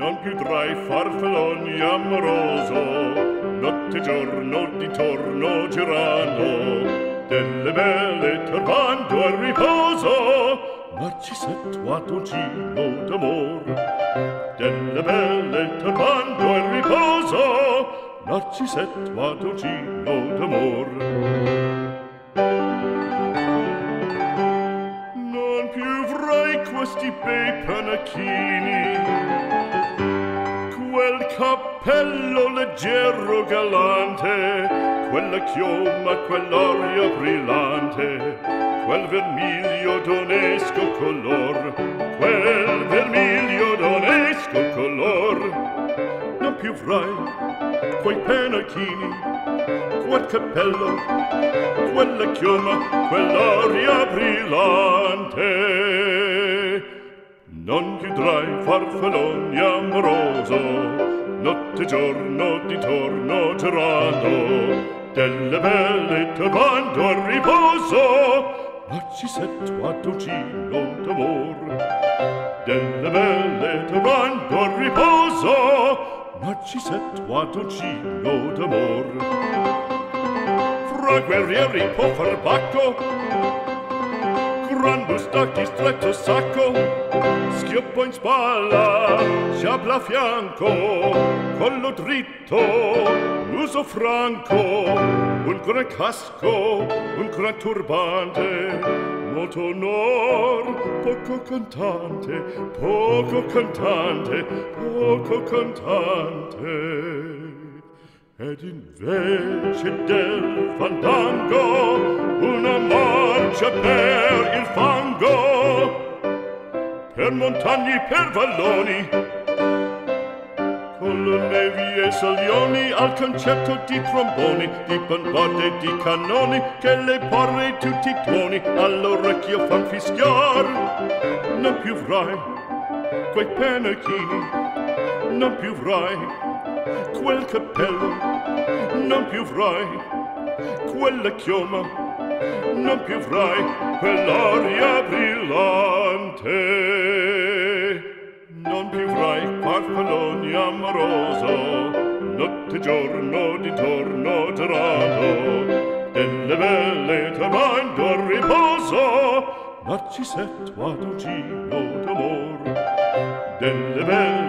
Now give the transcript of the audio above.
non più tra i farfalloni amoroso, notte e giorno d'intorno girando, delle belle turbando al riposo, Narcisetto Adoncino d'amor. Delle belle turbando al riposo, Narcisetto Adoncino d'amor. Non più avrai questi bei panacchini, quel cappello leggero galante, quella chioma, quell'aria brillante, quel vermiglio d'onesco color, quel vermiglio d'onesco color. Non più avrai quei pennacchini, quel cappello, quella chioma, quell'aria brillante. Non più tra i farfalloni amoroso, notte e giorno d'intorno girando, delle belle turbando al riposo, Narcisetto Adoncino d'amor. Delle belle turbando al riposo, Narcisetto Adoncino d'amor. Fra guerrieri può far bacco, gran bustacchi stretto sacco, schioppo in spalla, sciabla a fianco, collo dritto, muso franco, un gran casco, un gran turbante, molto onor, poco cantante, poco cantante, poco cantante. Ed invece del fandango una marcia per il fango, per montagne, per valloni, con le nevi e salioni, al concerto di tromboni, di bombarde e di cannoni, che le porre tutti i tuoni all'orecchio fan fischiar. Non più avrai quei pennacchini, non più avrai quel cappello, non più avrai quella chioma, non più avrai quell'aria brillante. Non più avrai farfalloni amoroso, notte e giorno d'intorno girando, delle belle turbando al riposo, Narcisetto Adoncino d'amor. Delle belle